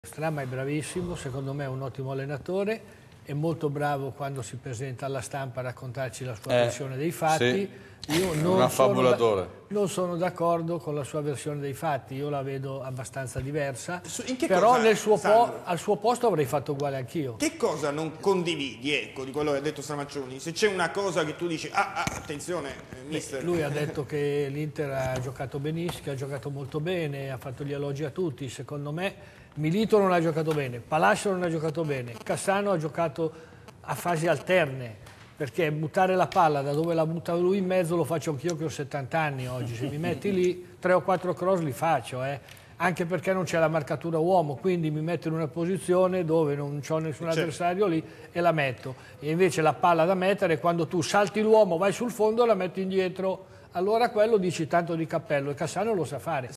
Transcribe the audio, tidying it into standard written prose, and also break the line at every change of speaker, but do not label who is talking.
Stramma è bravissimo, secondo me è un ottimo allenatore, è molto bravo quando si presenta alla stampa a raccontarci la sua versione dei fatti.
Sì.
Io non sono d'accordo con la sua versione dei fatti, io la vedo abbastanza diversa, però al suo posto avrei fatto uguale anch'io.
Che cosa non condividi, ecco, di quello che ha detto Stramaccioni? Se c'è una cosa che tu dici, attenzione, mister.
Lui ha detto che l'Inter ha giocato benissimo, che ha giocato molto bene, ha fatto gli elogi a tutti. Secondo me Milito non ha giocato bene, Palacio non ha giocato bene, Cassano ha giocato a fasi alterne, perché buttare la palla da dove la butta lui in mezzo lo faccio anch'io che ho 70 anni oggi. Se mi metti lì 3 o 4 cross li faccio, anche perché non c'è la marcatura uomo, quindi mi metto in una posizione dove non c'ho nessun avversario lì e la metto. E invece la palla da mettere è quando tu salti l'uomo, vai sul fondo e la metti indietro. Allora quello dici tanto di cappello, e Cassano lo sa fare.